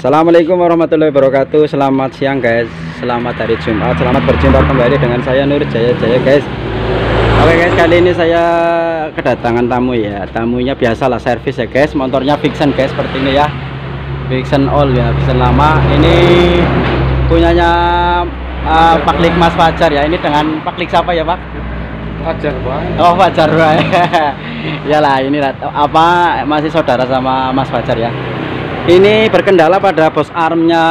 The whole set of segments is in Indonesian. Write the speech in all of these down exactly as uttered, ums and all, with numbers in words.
Assalamualaikum warahmatullahi wabarakatuh. Selamat siang guys, selamat hari Jumat, selamat berjumpa kembali dengan saya Nur Jaya Jaya guys. Oke guys, kali ini saya kedatangan tamu ya. Tamunya biasalah servis ya guys. Motornya Vixen guys, seperti ini ya. Vixen all ya, Vixen lama. Ini punyanya uh, Paklik Mas Fajar ya. Ini dengan Paklik siapa ya Pak? Fajar Pak. Oh Fajar Pak. Iyalah, ini apa masih saudara sama Mas Fajar ya. Ini berkendala pada bos armnya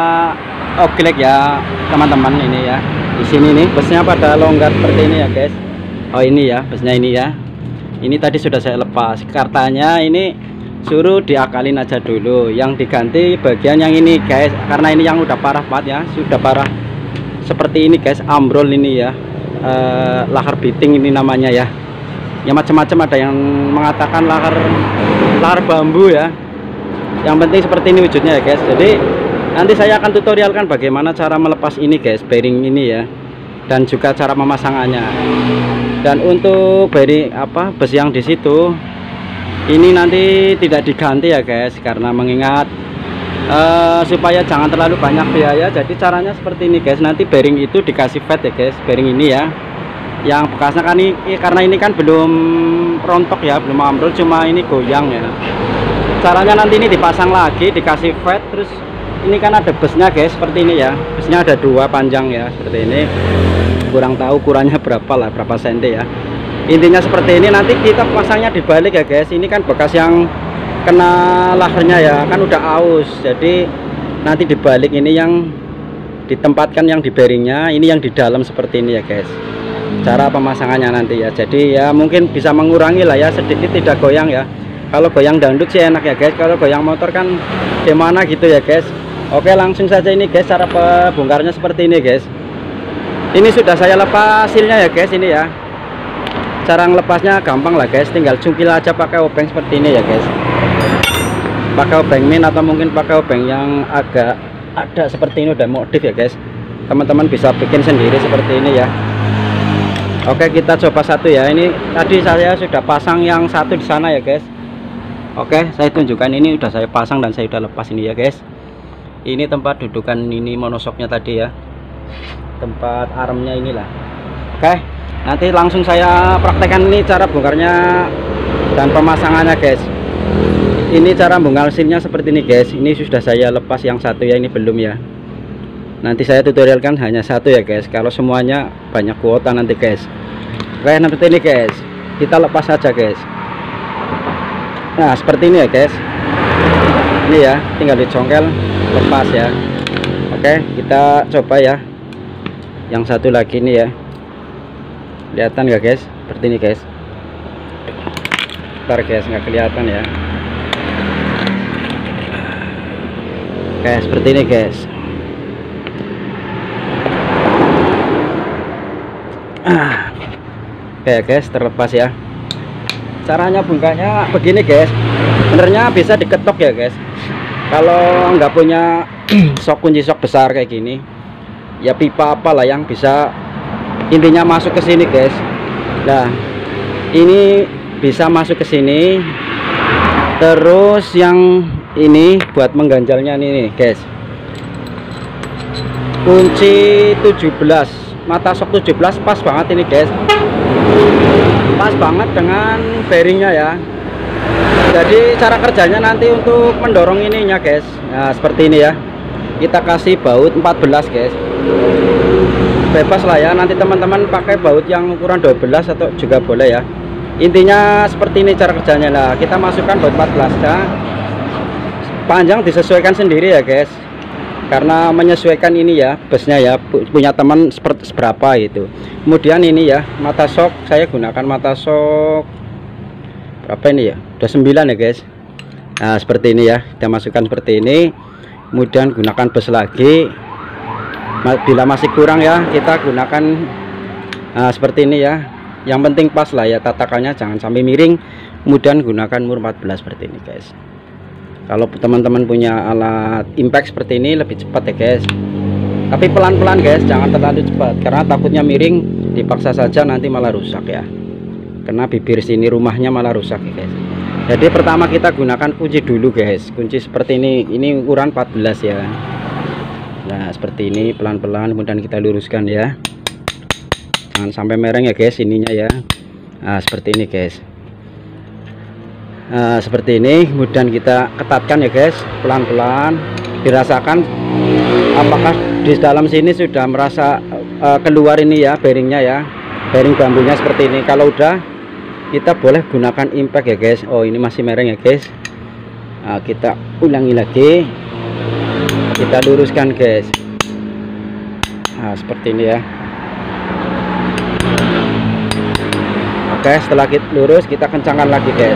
Oglek ya teman-teman, ini ya. Di sini nih busnya pada longgar seperti ini ya guys. Oh ini ya busnya ini ya. Ini tadi sudah saya lepas kartanya, ini suruh diakalin aja dulu. Yang diganti bagian yang ini guys, karena ini yang udah parah banget ya, sudah parah seperti ini guys, ambrol ini ya. Eh, lahar biting ini namanya ya. Ya macam-macam, ada yang mengatakan lahar lahar bambu ya. Yang penting seperti ini wujudnya ya guys. Jadi nanti saya akan tutorialkan bagaimana cara melepas ini guys, bearing ini ya, dan juga cara pemasangannya. Dan untuk bearing apa bus yang di situ ini nanti tidak diganti ya guys, karena mengingat uh, supaya jangan terlalu banyak biaya. Jadi caranya seperti ini guys, nanti bearing itu dikasih fat ya guys, bearing ini ya, yang bekasnya kan ini, karena ini kan belum rontok ya, belum ambrol, cuma ini goyang ya. Caranya nanti ini dipasang lagi, dikasih fat, terus ini kan ada busnya guys, seperti ini ya. Busnya ada dua panjang ya, seperti ini. Kurang tahu ukurannya berapa lah, berapa senti ya. Intinya seperti ini, nanti kita pasangnya dibalik ya guys. Ini kan bekas yang kena laharnya ya, kan udah aus. Jadi nanti dibalik, ini yang ditempatkan yang di bearingnya, ini yang di dalam seperti ini ya guys. Cara pemasangannya nanti ya. Jadi ya mungkin bisa mengurangi lah ya, sedikit tidak goyang ya. Kalau goyang dangdut sih enak ya guys, kalau goyang motor kan gimana gitu ya guys. Oke, langsung saja ini guys, cara pembongkarnya seperti ini guys. Ini sudah saya lepas silnya ya guys, ini ya. Cara ngelepasnya gampang lah guys, tinggal cungkil aja pakai obeng seperti ini ya guys. Pakai obeng min atau mungkin pakai obeng yang agak ada seperti ini, udah modif ya guys. Teman-teman bisa bikin sendiri seperti ini ya. Oke, kita coba satu ya. Ini tadi saya sudah pasang yang satu di sana ya guys. Oke, saya tunjukkan, ini udah saya pasang dan saya udah lepas ini ya guys. Ini tempat dudukan ini monosoknya tadi ya, tempat armnya inilah. Oke, nanti langsung saya praktekkan ini cara bongkarnya dan pemasangannya guys. Ini cara bongkar silnya seperti ini guys. Ini sudah saya lepas yang satu ya, ini belum ya. Nanti saya tutorialkan hanya satu ya guys, kalau semuanya banyak kuota nanti guys. Oke, nanti ini guys, kita lepas saja guys. Nah seperti ini ya guys, ini ya tinggal dicongkel, lepas ya. Oke, kita coba ya yang satu lagi ini ya, kelihatan nggak guys, seperti ini guys. Bentar guys, nggak kelihatan ya. Oke, seperti ini guys. Oke guys, terlepas ya. Caranya bongkarnya begini guys, sebenarnya bisa diketok ya guys. Kalau nggak punya sok kunci sok besar kayak gini ya, pipa apalah yang bisa intinya masuk ke sini guys. Nah ini bisa masuk ke sini, terus yang ini buat mengganjalnya ini nih guys, kunci tujuh belas, mata sok tujuh belas pas banget ini guys, pas banget dengan bearingnya ya. Jadi cara kerjanya nanti untuk mendorong ininya guys, nah seperti ini ya, kita kasih baut empat belas guys, bebas lah ya, nanti teman-teman pakai baut yang ukuran dua belas atau juga boleh ya. Intinya seperti ini cara kerjanya lah, kita masukkan baut empat belas ya. Panjang disesuaikan sendiri ya guys, karena menyesuaikan ini ya busnya ya, punya teman seperti seberapa itu. Kemudian ini ya, mata sok saya gunakan mata sok berapa ini ya, udah sembilan ya guys. Nah seperti ini ya, kita masukkan seperti ini, kemudian gunakan bus lagi. Bila masih kurang ya, kita gunakan nah, seperti ini ya. Yang penting pas lah ya, tatakannya jangan sampai miring. Kemudian gunakan mur empat belas seperti ini guys. Kalau teman-teman punya alat impact seperti ini lebih cepat ya guys, tapi pelan-pelan guys, jangan terlalu cepat karena takutnya miring, dipaksa saja nanti malah rusak ya, kena bibir sini rumahnya malah rusak ya guys. Jadi pertama kita gunakan kunci dulu guys, kunci seperti ini, ini ukuran empat belas ya. Nah seperti ini, pelan-pelan kemudian kita luruskan ya, jangan sampai mereng ya guys ininya ya. Nah seperti ini guys. Nah seperti ini, kemudian kita ketatkan ya guys, pelan-pelan, dirasakan apakah di dalam sini sudah merasa uh, keluar ini ya bearingnya ya, bearing bambunya seperti ini. Kalau udah, kita boleh gunakan impact ya guys. Oh ini masih mereng ya guys. Nah, kita ulangi lagi, kita luruskan guys. Nah seperti ini ya. Oke, setelah kita lurus, kita kencangkan lagi guys.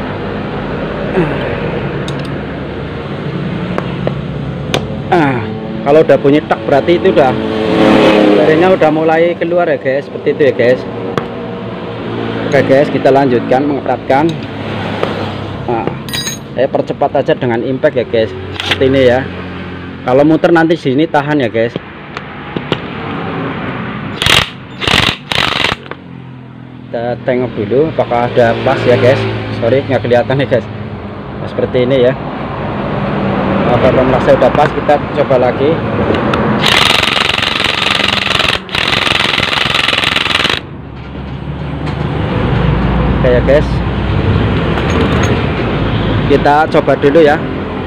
Ah, kalau udah bunyi tak berarti itu udah bearingnya udah mulai keluar ya guys, seperti itu ya guys. Oke guys, kita lanjutkan mengetatkan. Nah, saya percepat aja dengan impact ya guys, seperti ini ya. Kalau muter nanti sini tahan ya guys. Kita tengok dulu apakah ada pas ya guys. Sorry nggak kelihatan ya guys. Nah, seperti ini ya. Kalau merasa udah pas, kita coba lagi. Oke ya guys, kita coba dulu ya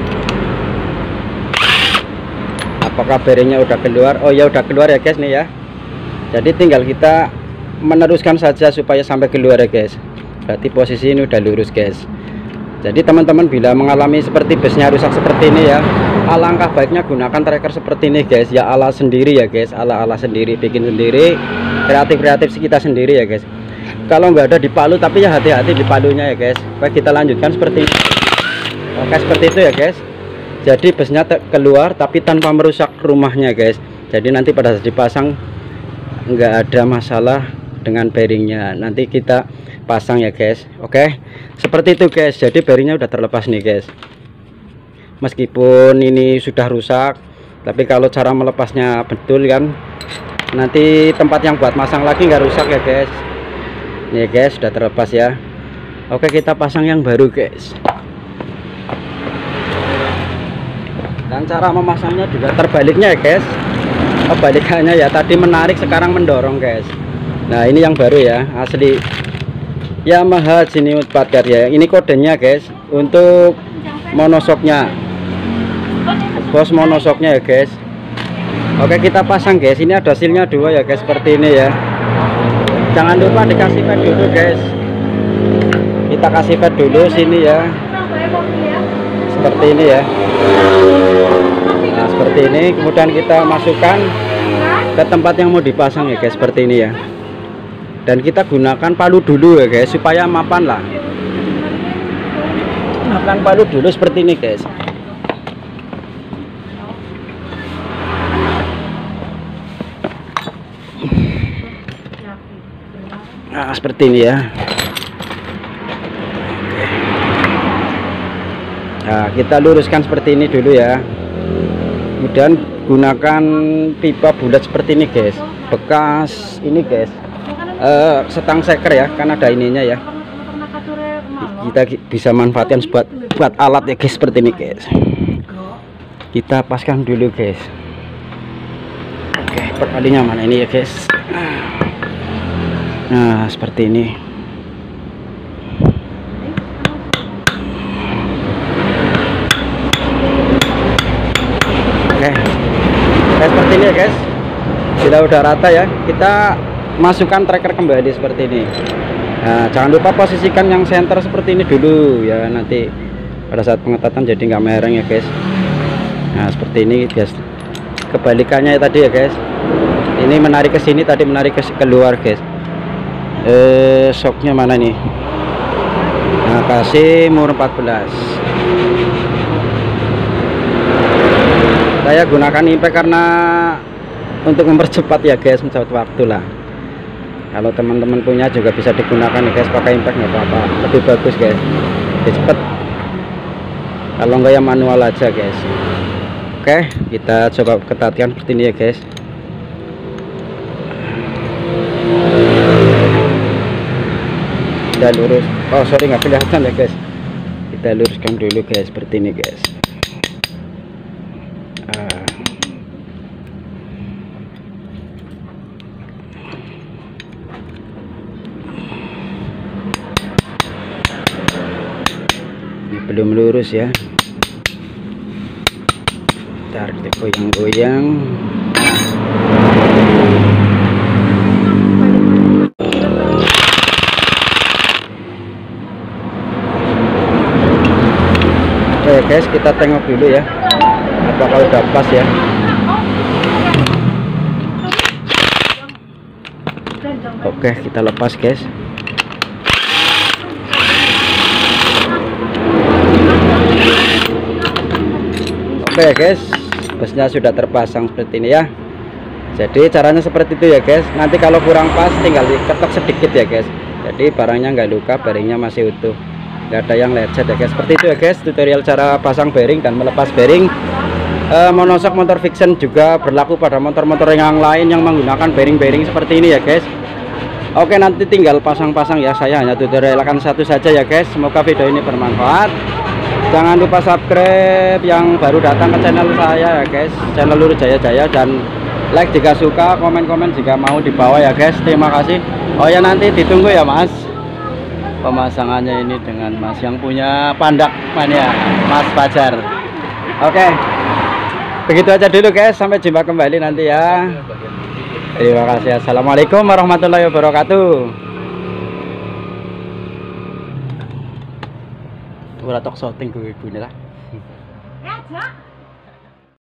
apakah bearingnya udah keluar. Oh ya udah keluar ya guys nih ya. Jadi tinggal kita meneruskan saja supaya sampai keluar ya guys. Berarti posisi ini udah lurus guys. Jadi teman-teman bila mengalami seperti busnya rusak seperti ini ya, alangkah baiknya gunakan tracker seperti ini guys ya, ala sendiri ya guys, ala-ala sendiri, bikin sendiri, kreatif-kreatif kita sendiri ya guys. Kalau nggak ada di palu, tapi ya hati-hati di palunya ya guys. Baik, kita lanjutkan seperti ini. Oke seperti itu ya guys. Jadi busnya keluar tapi tanpa merusak rumahnya guys. Jadi nanti pada saat dipasang nggak ada masalah dengan bearingnya, nanti kita pasang ya guys. Oke seperti itu guys. Jadi bearingnya udah terlepas nih guys, meskipun ini sudah rusak, tapi kalau cara melepasnya betul kan, nanti tempat yang buat masang lagi nggak rusak ya guys. Nih guys sudah terlepas ya. Oke kita pasang yang baru guys. Dan cara memasangnya juga terbaliknya ya guys, kebalikannya ya, tadi menarik sekarang mendorong guys. Nah ini yang baru ya, asli Yamaha Genius Padcar ya. Ini kodenya guys untuk monosoknya, bos monosoknya ya guys. Oke kita pasang guys. Ini ada silnya dua ya guys, seperti ini ya. Jangan lupa dikasih pad dulu guys. Kita kasih pad dulu sini ya, seperti ini ya. Nah seperti ini, kemudian kita masukkan ke tempat yang mau dipasang ya guys, seperti ini ya. Dan kita gunakan palu dulu ya guys, supaya mapan lah. Gunakan palu dulu seperti ini guys. Nah seperti ini ya. Nah kita luruskan seperti ini dulu ya. Kemudian gunakan pipa bulat seperti ini guys, bekas ini guys, uh, setang seker ya, kan ada ininya ya. Kita bisa manfaatkan buat buat alat ya guys, seperti ini guys. Kita paskan dulu guys. Oke perkalinya mana ini ya guys. Nah seperti ini. Oke kayak seperti ini ya guys. Bila udah rata ya, kita masukkan tracker kembali seperti ini. Nah jangan lupa posisikan yang center seperti ini dulu ya, nanti pada saat pengetatan jadi nggak mereng ya guys. Nah seperti ini guys, kebalikannya ya tadi ya guys. Ini menarik ke sini, tadi menarik ke keluar guys. Eh shocknya mana nih? Nah kasih mur empat belas. Saya gunakan impact karena untuk mempercepat ya guys, mencepat waktu lah. Kalau teman-teman punya juga bisa digunakan ya guys, pakai impact nggak apa-apa, lebih bagus guys, lebih cepet. Kalau enggak ya manual aja guys. Oke kita coba ketatkan seperti ini ya guys. Dan lurus. Oh sorry nggak kelihatan ya guys. Kita luruskan dulu guys, seperti ini guys. Ah. Ini belum lurus ya. Ntar kita goyang-goyang. Oke guys, kita tengok dulu ya apakah udah pas ya. Oke, kita lepas guys. Oke guys, busnya sudah terpasang seperti ini ya. Jadi caranya seperti itu ya guys. Nanti kalau kurang pas tinggal diketok sedikit ya guys. Jadi barangnya nggak luka, bearingnya masih utuh, nggak ada yang lecet ya guys. Seperti itu ya guys, tutorial cara pasang bearing dan melepas bearing. e, monoshock motor fiction juga berlaku pada motor-motor yang lain yang menggunakan bearing-bearing seperti ini ya guys. Oke, nanti tinggal pasang-pasang ya. Saya hanya tutorialkan satu saja ya guys. Semoga video ini bermanfaat. Jangan lupa subscribe yang baru datang ke channel saya ya guys, channel Lur Jaya Jaya, dan like jika suka, komen-komen jika mau di bawah ya guys. Terima kasih. Oh ya, nanti ditunggu ya mas pemasangannya ini dengan mas yang punya Pandak Mania, Mas Fajar. Oke, begitu aja dulu guys, sampai jumpa kembali nanti ya. Terima kasih. Assalamualaikum warahmatullahi wabarakatuh. Ora tok syuting gue ibu ini lah.